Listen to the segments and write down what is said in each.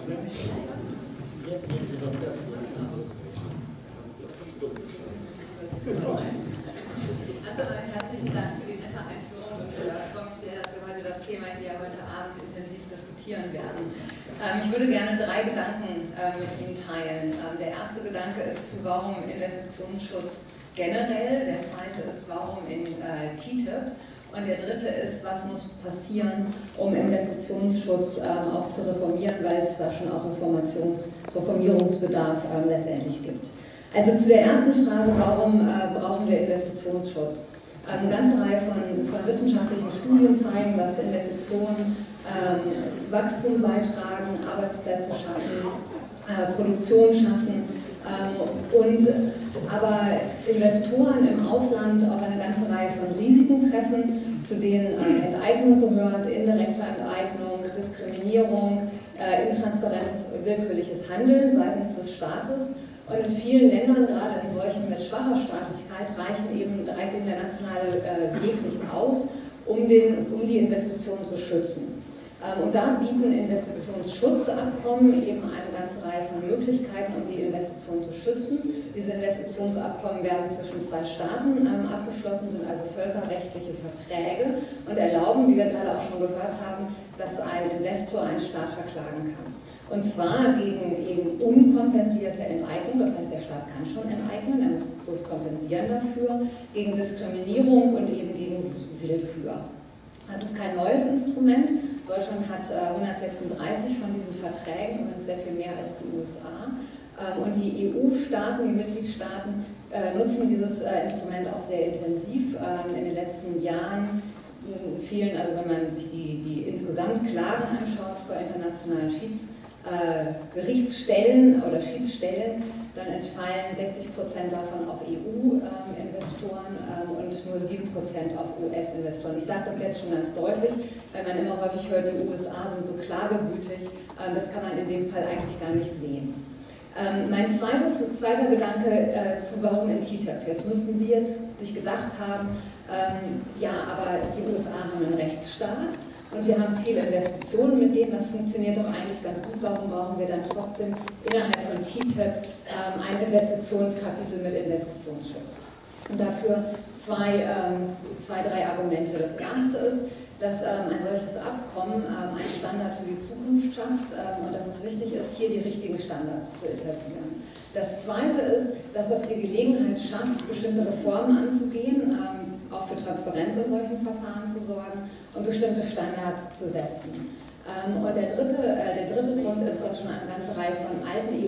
Herzlichen Dank für die nette Einführung und ich freue mich sehr, dass wir heute das Thema hier heute Abend intensiv diskutieren werden. Ich würde gerne 3 Gedanken mit Ihnen teilen. Der erste Gedanke ist zu warum Investitionsschutz generell, der zweite ist warum in TTIP und der dritte ist, was muss passieren, um Investitionsschutz auch zu reformieren, weil es da schon auch Reformierungsbedarf letztendlich gibt. Also zu der ersten Frage, warum brauchen wir Investitionsschutz? Eine ganze Reihe von wissenschaftlichen Studien zeigen, dass Investitionen zu Wachstum beitragen, Arbeitsplätze schaffen, Produktion schaffen aber Investoren im Ausland auf eine ganze Reihe von Risiken treffen, zu denen Enteignung gehört, indirekte Enteignung, Diskriminierung, intransparentes, willkürliches Handeln seitens des Staates. Und in vielen Ländern, gerade in solchen mit schwacher Staatlichkeit, reicht eben der nationale Weg nicht aus, um die Investitionen zu schützen. Und da bieten Investitionsschutzabkommen eben eine ganze Reihe von Möglichkeiten, um die Investitionen zu schützen. Diese Investitionsabkommen werden zwischen 2 Staaten abgeschlossen, sind also völkerrechtliche Verträge und erlauben, wie wir gerade auch schon gehört haben, dass ein Investor einen Staat verklagen kann. Und zwar gegen eben unkompensierte Enteignung, das heißt, der Staat kann schon enteignen, er muss bloß kompensieren dafür, gegen Diskriminierung und eben gegen Willkür. Das ist kein neues Instrument. Deutschland hat 136 von diesen Verträgen, übrigens sehr viel mehr als die USA. Und die EU-Staaten, die Mitgliedstaaten, nutzen dieses Instrument auch sehr intensiv. In den letzten Jahren vielen, also wenn man sich die insgesamt Klagen anschaut vor internationalen Gerichtsstellen oder Schiedsstellen, dann entfallen 60% davon auf EU-Investoren und nur 7% auf US-Investoren. Ich sage das jetzt schon ganz deutlich, weil man immer häufig hört, die USA sind so klagebütig. Das kann man in dem Fall eigentlich gar nicht sehen. Mein zweiter Gedanke zu warum in TTIP. Jetzt müssten Sie sich gedacht haben, ja, aber die USA haben einen Rechtsstaat. Und wir haben viele Investitionen mit denen, das funktioniert doch eigentlich ganz gut. Warum brauchen wir dann trotzdem innerhalb von TTIP ein Investitionskapitel mit Investitionsschutz? Und dafür zwei, drei Argumente. Das erste ist, dass ein solches Abkommen einen Standard für die Zukunft schafft und dass es wichtig ist, hier die richtigen Standards zu etablieren. Das zweite ist, dass das die Gelegenheit schafft, bestimmte Reformen anzugehen, auch für Transparenz in solchen Verfahren zu sorgen und bestimmte Standards zu setzen. Und der dritte Grund ist, dass schon eine ganze Reihe von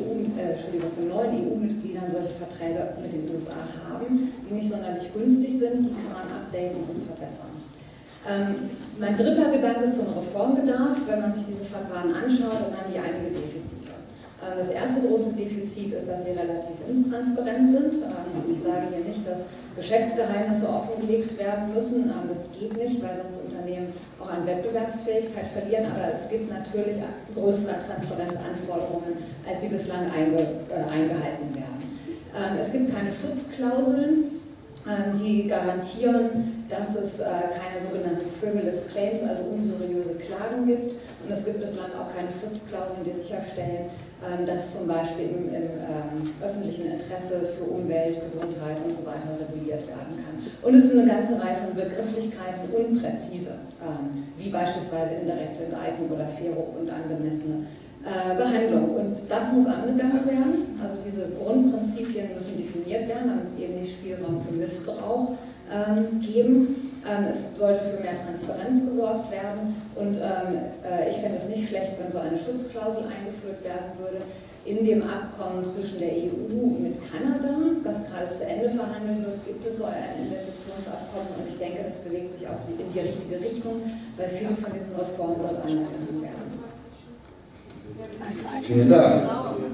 von neuen EU-Mitgliedern solche Verträge mit den USA haben, die nicht sonderlich günstig sind, die kann man updaten und verbessern. Mein dritter Gedanke zum Reformbedarf, wenn man sich diese Verfahren anschaut, dann haben die einige Defizite. Das erste große Defizit ist, dass sie relativ intransparent sind. Und ich sage hier nicht, dass Geschäftsgeheimnisse offengelegt werden müssen. Das geht nicht, weil sonst Unternehmen auch an Wettbewerbsfähigkeit verlieren. Aber es gibt natürlich größere Transparenzanforderungen, als sie bislang eingehalten werden. Es gibt keine Schutzklauseln, die garantieren, dass es keine sogenannten frivolous claims, also unseriöse Klagen gibt. Und es gibt bislang auch keine Schutzklauseln, die sicherstellen, dass zum Beispiel im öffentlichen Interesse für Umwelt, Gesundheit und so weiter reguliert werden kann. Und es ist eine ganze Reihe von Begrifflichkeiten unpräzise, wie beispielsweise indirekte Enteignung oder faire und angemessene Behandlung. Und das muss angegangen werden. Also diese Grundprinzipien müssen definiert werden, damit es eben nicht Spielraum für Missbrauch geben. Es sollte für mehr Transparenz gesorgt werden und ich fände es nicht schlecht, wenn so eine Schutzklausel eingeführt werden würde. In dem Abkommen zwischen der EU mit Kanada, das gerade zu Ende verhandelt wird, gibt es so ein Investitionsabkommen und ich denke, das bewegt sich auch in die richtige Richtung, weil viele von diesen Reformen dort angegangen werden. Vielen Dank.